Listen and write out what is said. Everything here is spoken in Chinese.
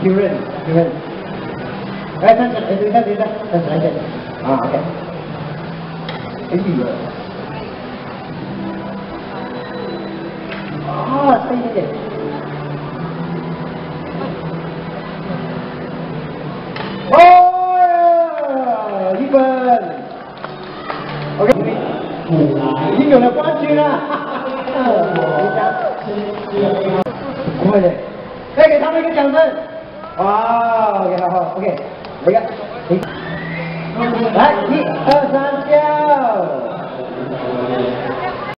确认。来，站起来，站起来先。啊 ，OK。哎呦。啊，差一点点。哦，1分。OK。已经有了冠军了。快点，再给他们一个掌声。哇 ，OK， 好 ，OK， 来，1、2、3，加。